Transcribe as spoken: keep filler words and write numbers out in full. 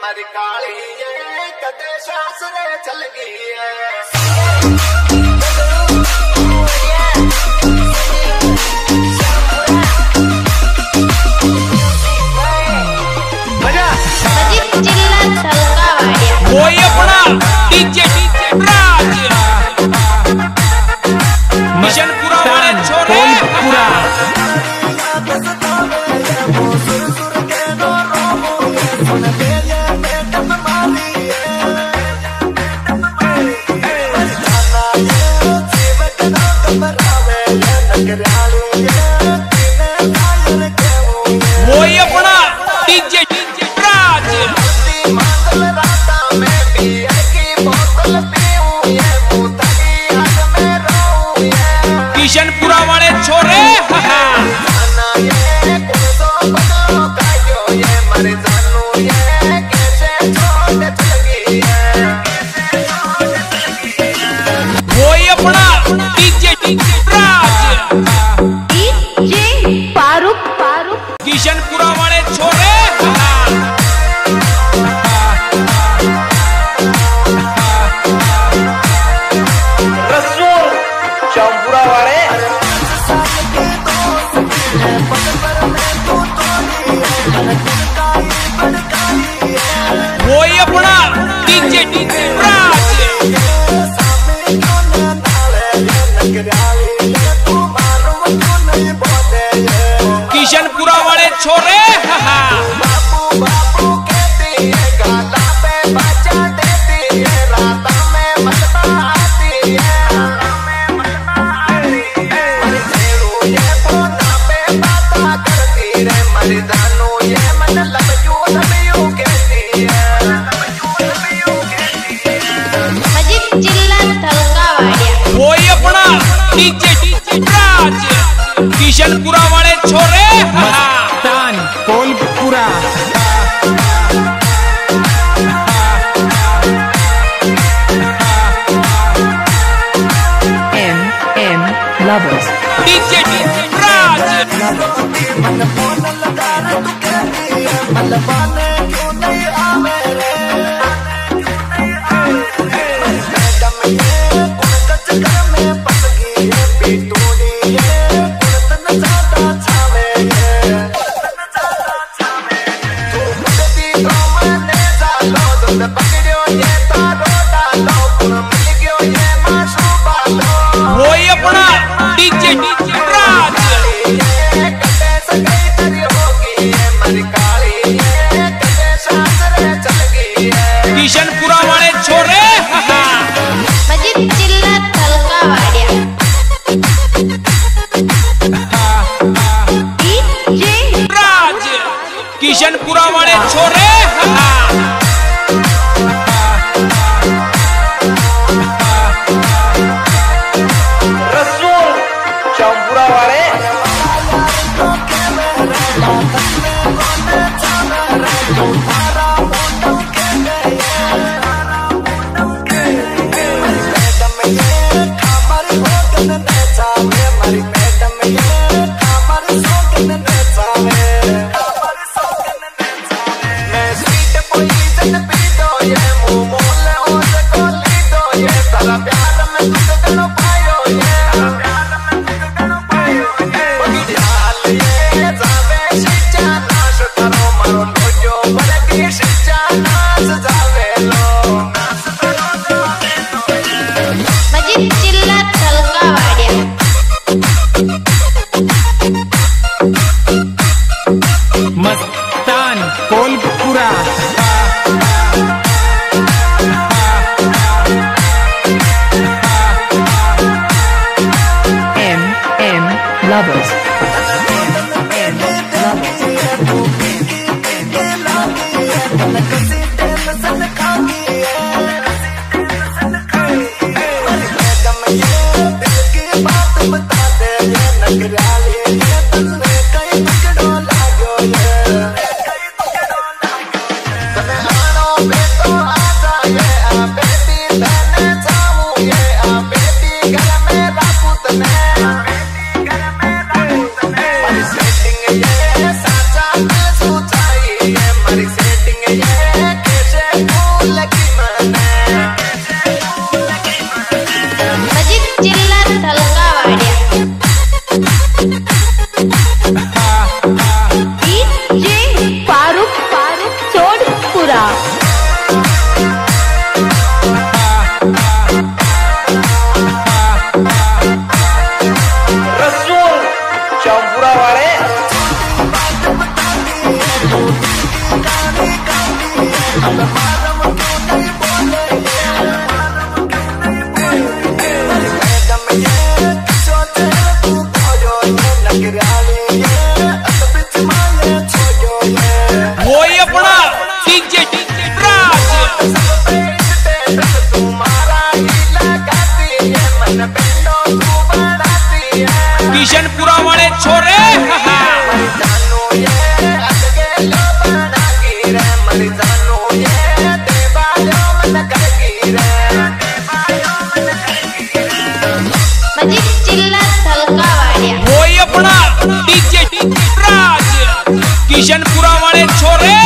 मरी काली ये कदे शास्त्रे चल गई है। वो अपना डीजे राज मिशनपुरा वाले छोरे पूरा वो अपना डीजे राज किशनपुरा वाले छोरे वो अपना डीजे राज डीजे फारूक फारूक किशनपुरा वाले छोरे चौपुरा वाले वो अपना डीजे राज किशनपुरा वाले छोरे वो अपना डीजे राज किशनपुरा वाले छोरे Mastan Kolpura M M lovers DJ Raj वो अपना डीजे राज किशनपुरा वाले छोरे राज किशनपुरा वाले छोरे चौपुरा वाले Mastan Kolpura M M lovers साचा सुचाई है मरी सेटिंग ये वाली जानू ये देवा जो मन करगी रे मजी चिल्ला धलका वाड़िया वही अपना डीजे राज किशनपुरा वाले छोरे